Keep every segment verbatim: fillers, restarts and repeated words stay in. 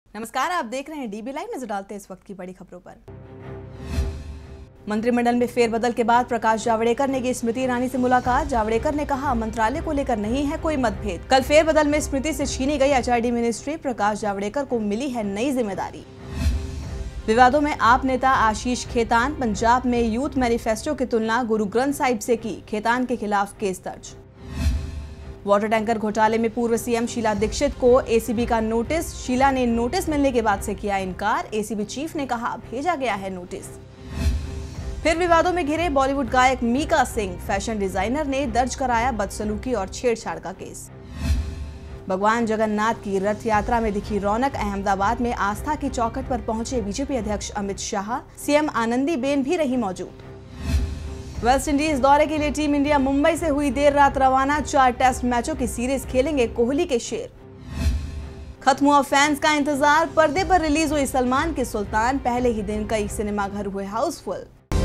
नमस्कार, आप देख रहे हैं डीबी लाइव। नजर डालते हैं इस वक्त की बड़ी खबरों पर। मंत्रिमंडल में फेरबदल के बाद प्रकाश जावड़ेकर ने की स्मृति ईरानी से मुलाकात। जावड़ेकर ने कहा, मंत्रालय को लेकर नहीं है कोई मतभेद। कल फेरबदल में स्मृति से छीनी गई एचआरडी मिनिस्ट्री, प्रकाश जावड़ेकर को मिली है नई जिम्मेदारी। विवादों में आप नेता आशीष खेतान, पंजाब में यूथ मैनिफेस्टो की तुलना गुरु ग्रंथ साहिब से की, खेतान के खिलाफ केस दर्ज। वाटर टैंकर घोटाले में पूर्व सीएम शीला दीक्षित को एसीबी का नोटिस, शीला ने नोटिस मिलने के बाद से किया इनकार। एसीबी चीफ ने कहा, भेजा गया है नोटिस। फिर विवादों में घिरे बॉलीवुड गायक मीका सिंह, फैशन डिजाइनर ने दर्ज कराया बदसलूकी और छेड़छाड़ का केस। भगवान जगन्नाथ की रथ यात्रा में दिखी रौनक, अहमदाबाद में आस्था की चौखट पर पहुंचे बीजेपी अध्यक्ष अमित शाह, सीएम आनंदीबेन भी रही मौजूद। वेस्ट इंडीज दौरे के लिए टीम इंडिया मुंबई से हुई देर रात रवाना, चार टेस्ट मैचों की सीरीज खेलेंगे कोहली के शेर। खत्म हुआ फैंस का इंतजार, पर्दे पर रिलीज हुई सलमान की सुल्तान, पहले ही दिन कई सिनेमाघर हुए हाउसफुल।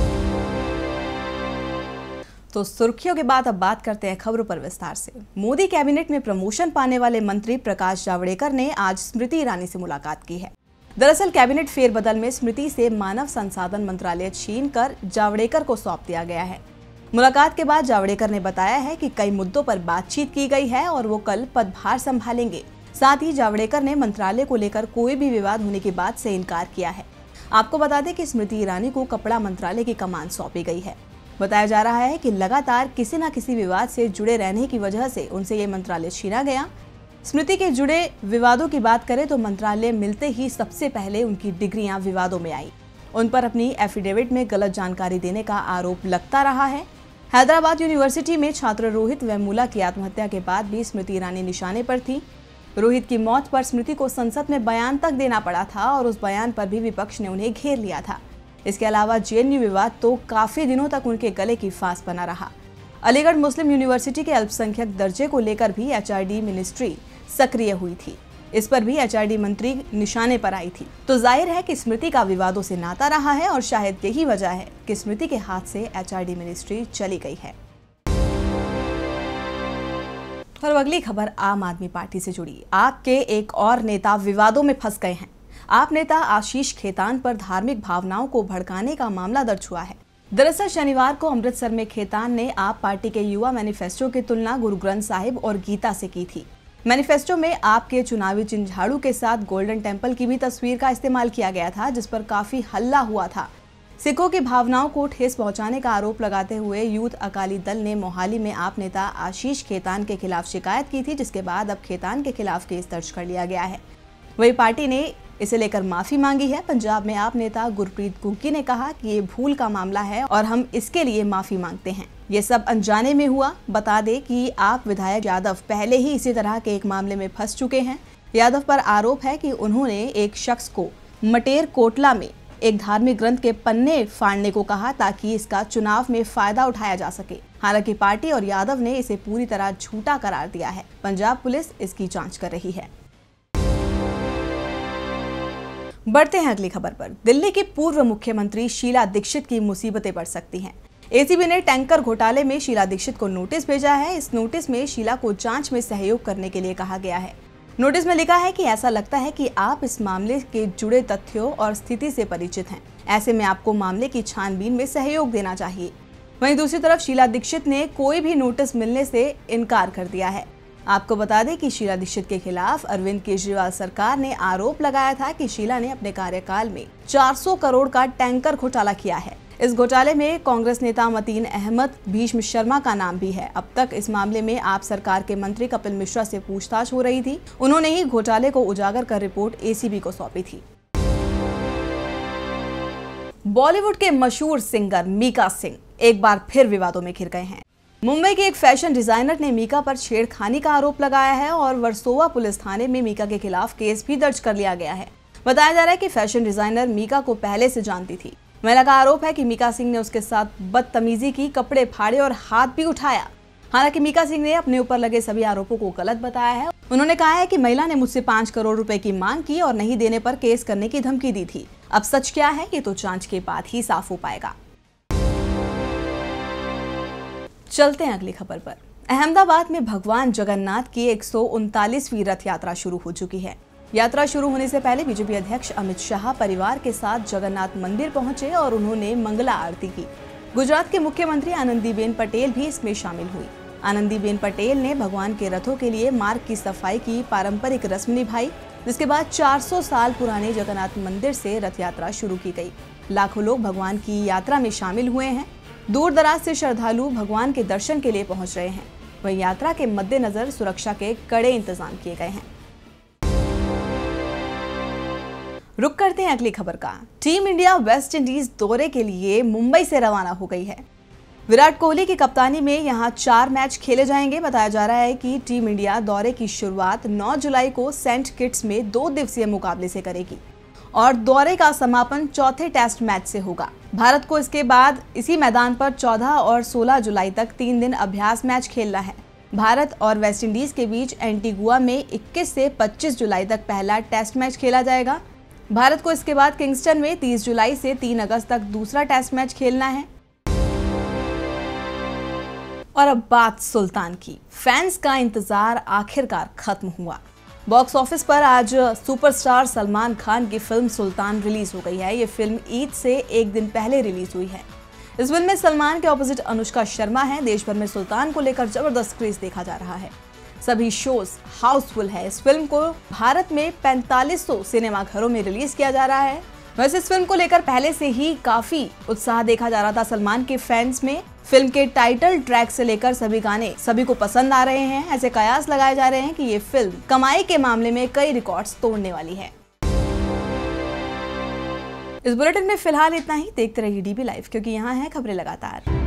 तो सुर्खियों के बाद अब बात करते हैं खबरों पर विस्तार से। मोदी कैबिनेट में प्रमोशन पाने वाले मंत्री प्रकाश जावड़ेकर ने आज स्मृति ईरानी से मुलाकात की है। दरअसल कैबिनेट फेरबदल में स्मृति से मानव संसाधन मंत्रालय छीन कर जावड़ेकर को सौंप दिया गया है। मुलाकात के बाद जावड़ेकर ने बताया है कि कई मुद्दों पर बातचीत की गई है और वो कल पदभार संभालेंगे। साथ ही जावड़ेकर ने मंत्रालय को लेकर कोई भी विवाद होने की बात से इनकार किया है। आपको बता दें कि स्मृति ईरानी को कपड़ा मंत्रालय की कमान सौंपी गई है। बताया जा रहा है कि लगातार किसी न किसी विवाद से जुड़े रहने की वजह से उनसे ये मंत्रालय छीना गया। स्मृति के जुड़े विवादों की बात करें तो मंत्रालय मिलते ही सबसे पहले उनकी डिग्रियां विवादों में आई। उन पर अपनी एफिडेविट में गलत जानकारी देने का आरोप लगता रहा है। हैदराबाद यूनिवर्सिटी में छात्र रोहित वेमुला की आत्महत्या के बाद भी स्मृति ईरानी निशाने पर थी। रोहित की मौत पर स्मृति को संसद में बयान तक देना पड़ा था और उस बयान पर भी विपक्ष ने उन्हें घेर लिया था। इसके अलावा जेएनयू विवाद तो काफी दिनों तक उनके गले की फांस बना रहा। अलीगढ़ मुस्लिम यूनिवर्सिटी के अल्पसंख्यक दर्जे को लेकर भी एचआरडी मिनिस्ट्री सक्रिय हुई थी। इस पर भी एचआरडी मंत्री निशाने पर आई थी। तो जाहिर है कि स्मृति का विवादों से नाता रहा है और शायद यही वजह है कि स्मृति के हाथ से एचआरडी मिनिस्ट्री चली गई है। और अगली खबर आम आदमी पार्टी से जुड़ी। आप के एक और नेता विवादों में फंस गए हैं। आप नेता आशीष खेतान पर धार्मिक भावनाओं को भड़काने का मामला दर्ज हुआ है। दरअसल शनिवार को अमृतसर में खेतान ने आप पार्टी के युवा मैनिफेस्टो की तुलना गुरु ग्रंथ साहिब और गीता से की थी। मैनिफेस्टो में आपके चुनावी चिन्ह झाड़ू के साथ गोल्डन टेम्पल की भी तस्वीर का इस्तेमाल किया गया था, जिस पर काफी हल्ला हुआ था। सिखों की भावनाओं को ठेस पहुंचाने का आरोप लगाते हुए यूथ अकाली दल ने मोहाली में आप नेता आशीष खेतान के खिलाफ शिकायत की थी, जिसके बाद अब खेतान के खिलाफ केस दर्ज कर लिया गया है। वही पार्टी ने इसे लेकर माफी मांगी है। पंजाब में आप नेता गुरप्रीत कुकी ने कहा कि ये भूल का मामला है और हम इसके लिए माफी मांगते हैं। ये सब अनजाने में हुआ। बता दें कि आप विधायक यादव पहले ही इसी तरह के एक मामले में फंस चुके हैं। यादव पर आरोप है कि उन्होंने एक शख्स को मटेर कोटला में एक धार्मिक ग्रंथ के पन्ने फाड़ने को कहा ताकि इसका चुनाव में फायदा उठाया जा सके। हालांकि पार्टी और यादव ने इसे पूरी तरह झूठा करार दिया है। पंजाब पुलिस इसकी जांच कर रही है। बढ़ते हैं अगली खबर पर। दिल्ली की पूर्व मुख्यमंत्री शीला दीक्षित की मुसीबतें बढ़ सकती हैं। एसीबी ने टैंकर घोटाले में शीला दीक्षित को नोटिस भेजा है। इस नोटिस में शीला को जांच में सहयोग करने के लिए कहा गया है। नोटिस में लिखा है कि ऐसा लगता है कि आप इस मामले के जुड़े तथ्यों और स्थिति से परिचित हैं। ऐसे में आपको मामले की छानबीन में सहयोग देना चाहिए। वहीं दूसरी तरफ शीला दीक्षित ने कोई भी नोटिस मिलने से इनकार कर दिया है। आपको बता दें कि शीला दीक्षित के खिलाफ अरविंद केजरीवाल सरकार ने आरोप लगाया था कि शीला ने अपने कार्यकाल में चार सौ करोड़ का टैंकर घोटाला किया है। इस घोटाले में कांग्रेस नेता मतीन अहमद भीष्म शर्मा का नाम भी है। अब तक इस मामले में आप सरकार के मंत्री कपिल मिश्रा से पूछताछ हो रही थी। उन्होंने ही घोटाले को उजागर कर रिपोर्ट एसीबी को सौंपी थी। बॉलीवुड के मशहूर सिंगर मीका सिंह एक बार फिर विवादों में घिर गए हैं। मुंबई के एक फैशन डिजाइनर ने मीका पर छेड़खानी का आरोप लगाया है और वर्सोवा पुलिस थाने में मीका के खिलाफ केस भी दर्ज कर लिया गया है। बताया जा रहा है कि फैशन डिजाइनर मीका को पहले से जानती थी। महिला का आरोप है कि मीका सिंह ने उसके साथ बदतमीजी की, कपड़े फाड़े और हाथ भी उठाया। हालांकि मीका सिंह ने अपने ऊपर लगे सभी आरोपों को गलत बताया है। उन्होंने कहा है कि महिला ने मुझसे पाँच करोड़ रुपए की मांग की और नहीं देने पर केस करने की धमकी दी थी। अब सच क्या है ये तो जांच के बाद ही साफ हो पाएगा। चलते हैं अगली खबर पर। अहमदाबाद में भगवान जगन्नाथ की एक सौ उनतालीसवीं रथ यात्रा शुरू हो चुकी है। यात्रा शुरू होने से पहले बीजेपी अध्यक्ष अमित शाह परिवार के साथ जगन्नाथ मंदिर पहुंचे और उन्होंने मंगला आरती की। गुजरात के मुख्यमंत्री आनंदीबेन पटेल भी इसमें शामिल हुई। आनंदीबेन पटेल ने भगवान के रथों के लिए मार्ग की सफाई की पारंपरिक रस्म निभाई, जिसके बाद चार सौ साल पुराने जगन्नाथ मंदिर से रथ यात्रा शुरू की गई। लाखों लोग भगवान की यात्रा में शामिल हुए हैं। दूर दराज से श्रद्धालु भगवान के दर्शन के लिए पहुंच रहे हैं। वहीं यात्रा के मद्देनजर सुरक्षा के कड़े इंतजाम किए गए हैं। रुक करते हैं अगली खबर का। टीम इंडिया वेस्ट इंडीज दौरे के लिए मुंबई से रवाना हो गई है। विराट कोहली की कप्तानी में यहां चार मैच खेले जाएंगे। बताया जा रहा है कि टीम इंडिया दौरे की शुरुआत नौ जुलाई को सेंट किट्स में दो दिवसीय मुकाबले से करेगी और दौरे का समापन चौथे टेस्ट मैच से होगा। भारत को इसके बाद इसी मैदान पर चौदह और सोलह जुलाई तक तीन दिन अभ्यास मैच खेलना है। भारत और वेस्टइंडीज के बीच एंटीगुआ में इक्कीस से पच्चीस जुलाई तक पहला टेस्ट मैच खेला जाएगा। भारत को इसके बाद किंगस्टन में तीस जुलाई से तीन अगस्त तक दूसरा टेस्ट मैच खेलना है। और अब बात सुल्तान की। फैंस का इंतजार आखिरकार खत्म हुआ। बॉक्स ऑफिस पर आज सुपरस्टार सलमान खान की फिल्म सुल्तान रिलीज हो गई है। ये फिल्म ईद से एक दिन पहले रिलीज हुई है। इस फिल्म में सलमान के ऑपोजिट अनुष्का शर्मा है। देश भर में सुल्तान को लेकर जबरदस्त क्रेज देखा जा रहा है। सभी शोज हाउसफुल है। इस फिल्म को भारत में पैंतालीस सौ सिनेमा घरों में रिलीज किया जा रहा है। वैसे इस फिल्म को लेकर पहले से ही काफी उत्साह देखा जा रहा था सलमान के फैंस में। फिल्म के टाइटल ट्रैक से लेकर सभी गाने सभी को पसंद आ रहे हैं। ऐसे कयास लगाए जा रहे हैं कि ये फिल्म कमाई के मामले में कई रिकॉर्ड्स तोड़ने वाली है। इस बुलेटिन में फिलहाल इतना ही। देखते रहिए डीबी लाइव, क्योंकि यहाँ है खबरें लगातार।